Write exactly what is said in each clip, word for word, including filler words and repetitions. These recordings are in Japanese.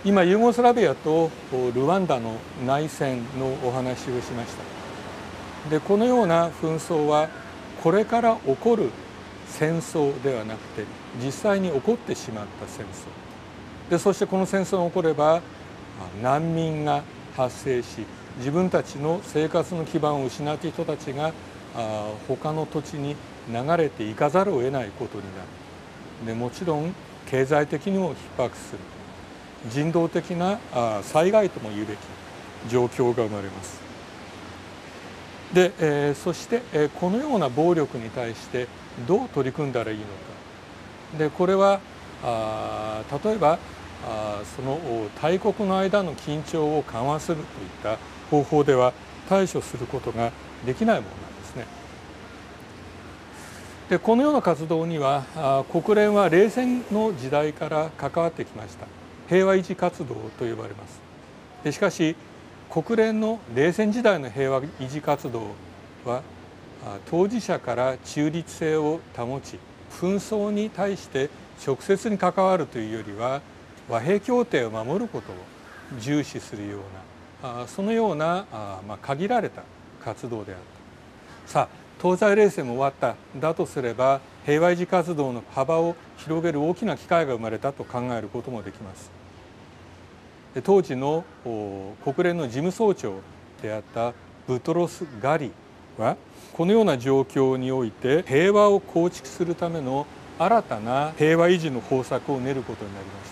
今ユーゴスラビアとルワンダの内戦のお話をしました。でこのような紛争はこれから起こる戦争ではなくて実際に起こってしまった戦争で、そしてこの戦争が起これば難民が発生し、自分たちの生活の基盤を失った人たちが他の土地に流れていかざるを得ないことになる。でもちろん経済的にも逼迫する、人道的な災害とも言うべき状況が生まれます。で、えー、そして、えー、このような暴力に対してどう取り組んだらいいのか。でこれはあ例えばあその大国の間の緊張を緩和するといった方法では対処することができないものなんですね。でこのような活動にはあ国連は冷戦の時代から関わってきました。平和維持活動と呼ばれます。でしかし国連の冷戦時代の平和維持活動は当事者から中立性を保ち、紛争に対して直接に関わるというよりは和平協定を守ることを重視するようなそのようなまあ限られた活動であった。さあ東西冷戦も終わっただとすれば平和維持活動の幅を広げる大きな機会が生まれたと考えることもできます。当時の国連の事務総長であったブトロス・ガリはこのような状況において平和を構築するための新たな平和維持の方策を練ることになりました。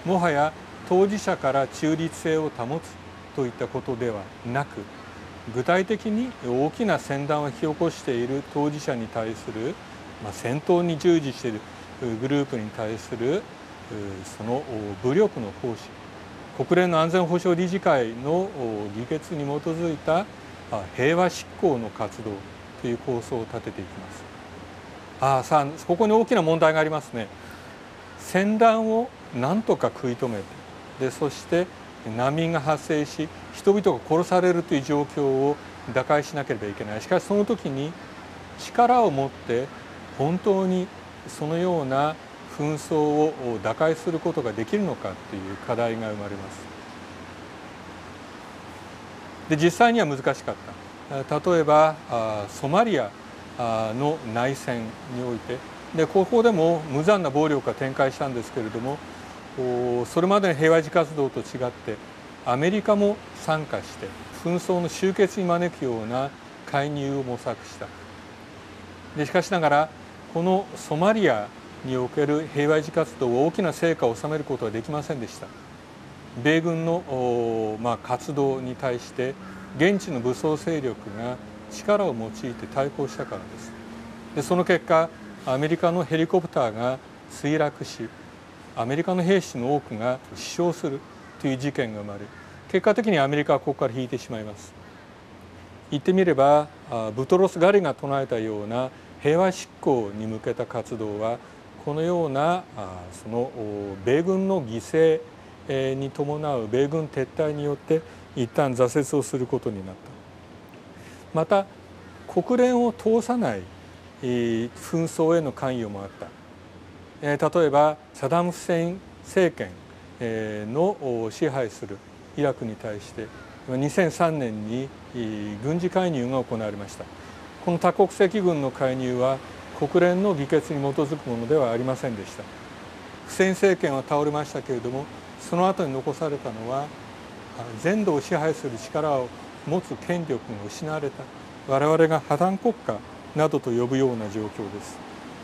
もはや当事者から中立性を保つといったことではなく、具体的に大きな戦乱を引き起こしている当事者に対する、まあ、戦闘に従事しているグループに対するその武力の行使、国連の安全保障理事会の議決に基づいた平和執行の活動という構想を立てていきます。ああさあここに大きな問題がありますね。戦乱をなんとか食い止めて、でそして難民が発生し人々が殺されるという状況を打開しなければいけない。しかしその時に力を持って本当にそのような紛争を打開することができるのかという課題が生まれます。で実際には難しかった。例えばソマリアの内戦においてでここでも無残な暴力が展開したんですけれども、それまでの平和維持活動と違ってアメリカも参加して紛争の終結に招くような介入を模索した。でしかしながらこのソマリアにおける平和維持活動は大きな成果を収めることはできませんでした。米軍の、まあ、活動に対して現地の武装勢力が力を用いて対抗したからです。でその結果アメリカのヘリコプターが墜落し、アメリカの兵士の多くが死傷するという事件が生まれ、結果的にアメリカはここから引いてしまいます。言ってみればブトロス・ガリが唱えたような平和執行に向けた活動はこのようなその米軍の犠牲に伴う米軍撤退によって一旦挫折をすることになった。また国連を通さない紛争への関与もあった。例えばサダム・フセイン政権の支配するイラクに対してにせんさんねんに軍事介入が行われました。この多国籍軍の介入は国連の議決に基づくものではありませんでした。フセイン政権は倒れましたけれども、その後に残されたのは全土を支配する力を持つ権力が失われた我々が破綻国家などと呼ぶような状況です。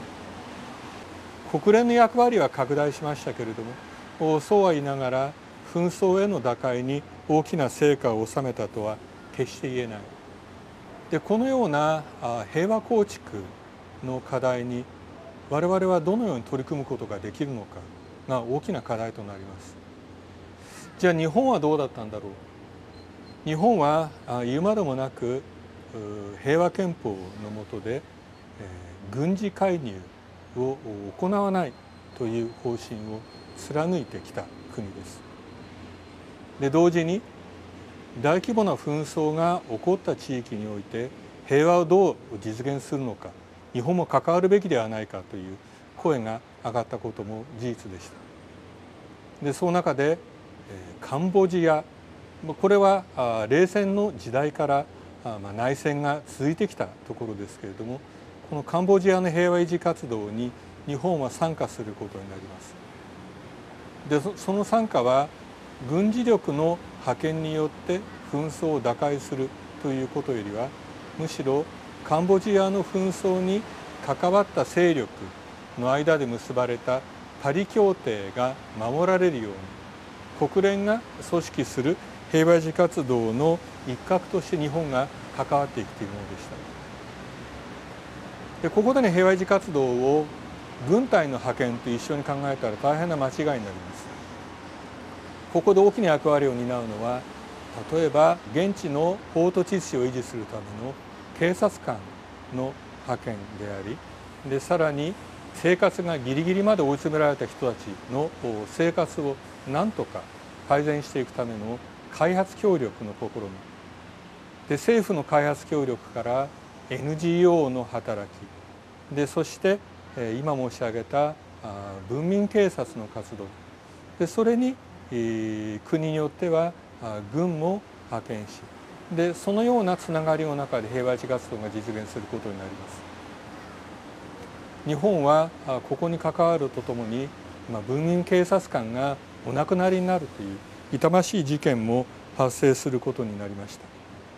国連の役割は拡大しましたけれども、そうは言いながら紛争への打開に大きな成果を収めたとは決して言えない。でこのような平和構築の課題に我々はどのように取り組むことができるのかが大きな課題となります。じゃあ日本はどうだったんだろう。日本は言うまでもなく平和憲法の下で軍事介入を行わないという方針を貫いてきた国です。で同時に大規模な紛争が起こった地域において平和をどう実現するのか、日本も関わるべきではないかという声が上がったことも事実でした。でその中でカンボジア、これは冷戦の時代から内戦が続いてきたところですけれども、このカンボジアの平和維持活動に日本は参加することになります。でその参加は軍事力の派遣によって紛争を打開するということよりは、むしろカンボジアの紛争に関わった勢力の間で結ばれたパリ協定が守られるように、国連が組織する平和維持活動の一角として日本が関わっていくというものでした。でここでの平和維持活動を軍隊の派遣と一緒に考えたら大変な間違いになります。ここで大きな役割を担うのは、例えば現地の法と秩序を維持するための警察官の派遣であり、でさらに生活がギリギリまで追い詰められた人たちの生活を何とか改善していくための開発協力の試みで、政府の開発協力から エヌジーオー の働きで、そして今申し上げた文民警察の活動で、それに国によっては軍も派遣し、でそのようなつながりの中で平和維持活動が実現することになります。日本はここに関わるとともに、文民警察官がお亡くなりになるという痛ましい事件も発生することになりました。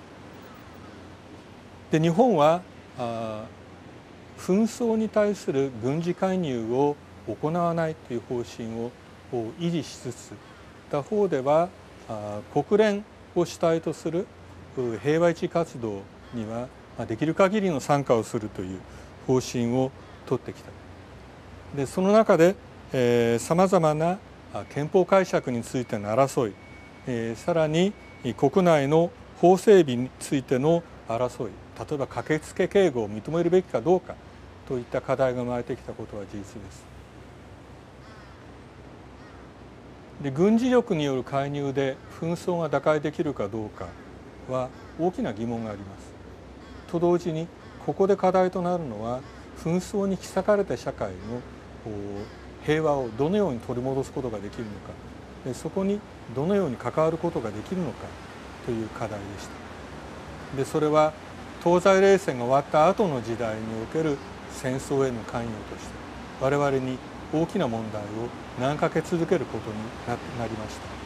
で日本は紛争に対する軍事介入を行わないという方針を維持しつつ、他方では国連を主体とする平和維持活動にはできる限りの参加をするという方針を取ってきた。でその中でさまざまな憲法解釈についての争い、えー、さらに国内の法整備についての争い、例えば駆けつけ警護を認めるべきかどうかといった課題が生まれてきたことは事実です。で軍事力による介入で紛争が打開できるかどうかは大きな疑問があります。と同時にここで課題となるのは、紛争に引き裂かれた社会の平和をどのように取り戻すことができるのか、でそこにどのように関わることができるのかという課題でした。でそれは東西冷戦が終わった後の時代における戦争への関与として我々に大きな問題を投げかけ続けることになりました。